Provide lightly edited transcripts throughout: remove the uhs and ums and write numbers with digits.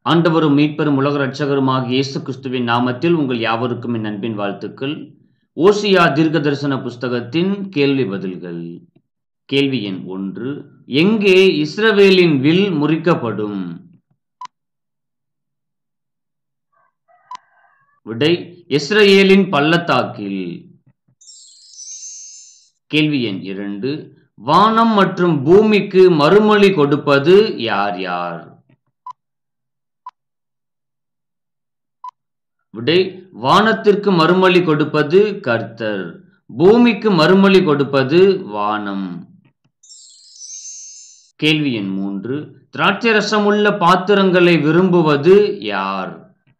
ஆண்டவரும் மீட்பெரும் உலக இரட்சகருமாகிய இயேசு கிறிஸ்துவின் நாமத்தில் உங்கள் யாவருக்கும் என் அன்பின் வாழ்த்துக்கள். ஓசியா தீர்க்க தரிசன புஸ்தகத்தின் கேள்வி பதில்கள். கேள்வி எண் 1. எங்கே இஸ்ரவேலின் வில் முறிக்கப்படும்? விடை: இஸ்ரவேலின் பள்ளத்தாக்கில். கேள்வி எண் 2. வானம் மற்றும் பூமிக்கு மறுமொழி கொடுப்பது யார் யார்? விடை: வானத்திற்கு மறுமொழி கொடுப்பது கர்த்தர், பூமிக்கு மறுமொழி கொடுப்பது வானம். கேள்வி எண் 3. திராட்சை ரசமுள்ள பாத்திரங்களை விரும்புவது யார்?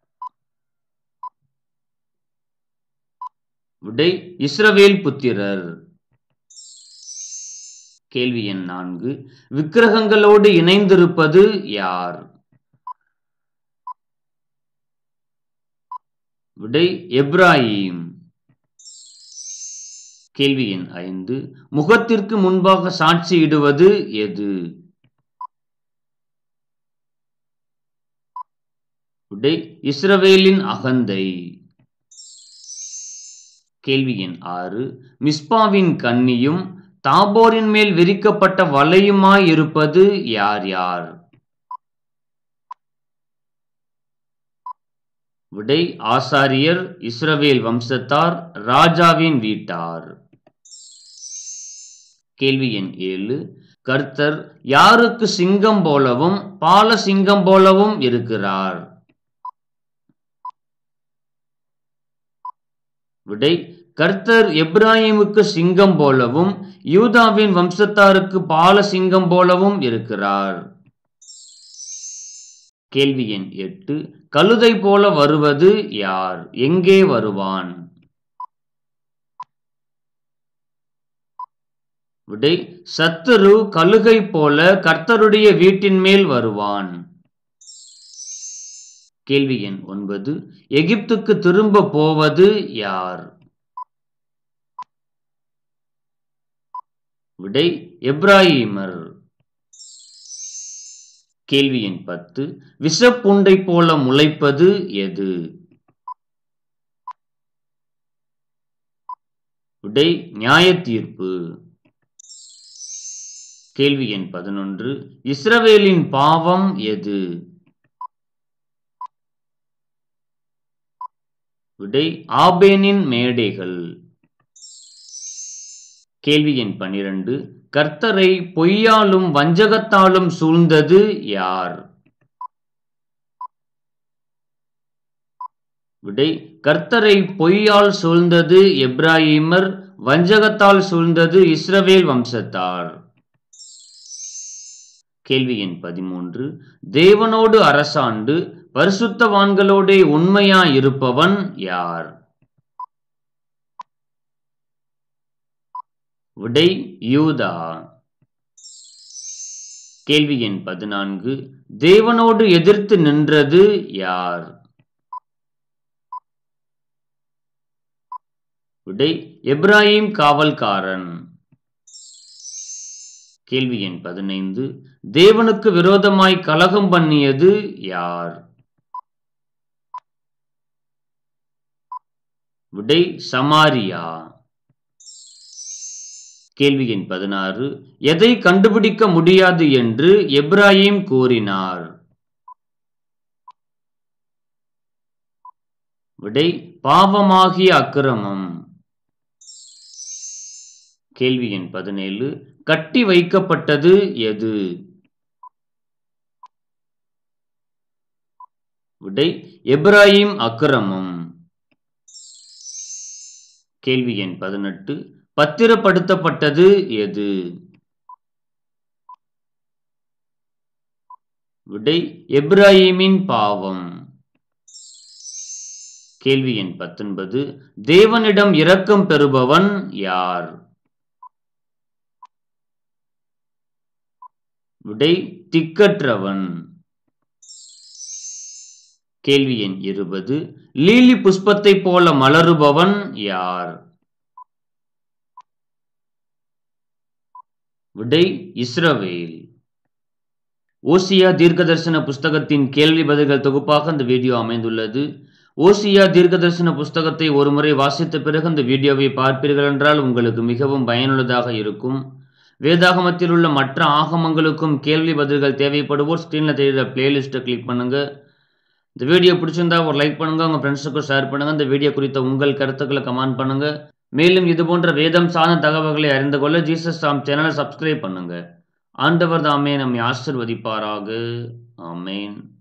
விடை: இஸ்ரவேல் புத்திரர். கேள்வி எண் 4. விக்கிரகங்களோடு இணைந்திருப்பது யார்? விடை: எப்பிராயீம். கேள்வி எண் 5. முகத்திற்கு முன்பாக சாட்சியிடுவது எது? விடை: இஸ்ரவேலின் அகந்தை. கேள்வி எண் 6. மிஸ்பாவின் கண்ணியும் தாபோரின் மேல் விரிக்கப்பட்ட வலையுமாய் இருப்பது யார் யார்? விடை: ஆசாரியர், இஸ்ரவேல் வம்சத்தார், ராஜாவின் வீட்டார். கேள்வி எண் 7. கர்த்தர் யாருக்கு சிங்கம் போலவும் பால சிங்கம் போலவும் இருக்கிறார்? விடை: கர்த்தர் எப்பிராயீமுக்கு சிங்கம் போலவும் யூதாவின் வம்சத்தாருக்கு பால சிங்கம் போலவும் இருக்கிறார். கேள்வி எண் 8. கழுதை போல வருவது யார்? எங்கே வருவான்? விடை: சத்துரு கழுகை போல கர்த்தருடைய வீட்டின் மேல் வருவான். கேள்வி எண் 9. எகிப்துக்கு திரும்ப போவது யார்? விடை: எப்பிராயீமர். கேள்வி எண் 10. விஷப்புண்டை போல முளைப்பது எது? விடை: நியாயத்தீர்ப்பு. கேள்வி எண் 11. இஸ்ரவேலின் பாவம் எது? விடை: ஆபேனின் மேடைகள். கேள்வி எண் 12. கர்த்தரை பொய்யாலும் வஞ்சகத்தாலும் சூழ்ந்தது யார்? விடை: கர்த்தரை பொய்யால் சூழ்ந்தது எப்பிராயீமர், வஞ்சகத்தால் சூழ்ந்தது இஸ்ரவேல் வம்சத்தார். கேள்வி எண் 13. தேவனோடு அரசாண்டு பரிசுத்தவான்களோடே உண்மையாய் இருப்பவன் யார்? விடை: யூதா. கேள்வி எண் 14. தேவனோடு எதிர்த்து நின்றது யார்? விடை: எப்பிராயீம் காவல்காரன். கேள்வி எண் 15. தேவனுக்கு விரோதமாய் கலகம் பண்ணியது யார்? விடை: சமாரியா. கேள்வி எண் 16. எதை கண்டுபிடிக்க முடியாது என்று எப்பிராயீம் கூறினார்? விடை: பாவமாகிய அக்கிரமம். கேள்வி எண் 17. கட்டி வைக்கப்பட்டது எது? விடை: எப்பிராயீம் அக்கிரமம். கேள்வி எண் 18. பத்திரப்படுத்தப்பட்டது எது? விடை: எப்பிராயீமின் பாவம். கேள்வி எண் 19. தேவனிடம் இரக்கம் பெறுபவன் யார்? விடை: திக்கற்றவன். கேள்வி எண் 20. லீலி புஷ்பத்தை போல மலருபவன் யார்? விடை: இஸ்ரவேல். ஓசியா தீர்க்கதரிசன புஸ்தகத்தின் கேள்வி பதில்கள் தொகுப்பாக இந்த வீடியோ அமைந்துள்ளது. ஓசியா தீர்க்கதரிசன புஸ்தகத்தை ஒருமுறை வாசித்த பிறகு இந்த வீடியோவை பார்ப்பீர்கள் என்றால் உங்களுக்கு மிகவும் பயனுள்ளதாக இருக்கும். வேதாகமத்தில் உள்ள மற்ற ஆகமங்களுக்கும் கேள்வி பதில்கள் தேவைப்படுவோர் ஸ்க்ரீனில் தெரிகிற பிளேலிஸ்ட்டை கிளிக் பண்ணுங்க. இந்த வீடியோ பிடிச்சிருந்தா ஒரு லைக் பண்ணுங்க, உங்கள் ஃப்ரெண்ட்ஸுக்கும் ஷேர் பண்ணுங்க. இந்த வீடியோ குறித்த உங்கள் கருத்துக்களை கமெண்ட் பண்ணுங்க. மேலும் இது போன்ற வேதம் சார்ந்த தகவல்களை அறிந்து கொள்ள ஜீசஸ் சாம் சேனலை சப்ஸ்கிரைப் பண்ணுங்க. ஆண்டவர் தாமே நம்மை ஆசீர்வதிப்பாராக. ஆமென்.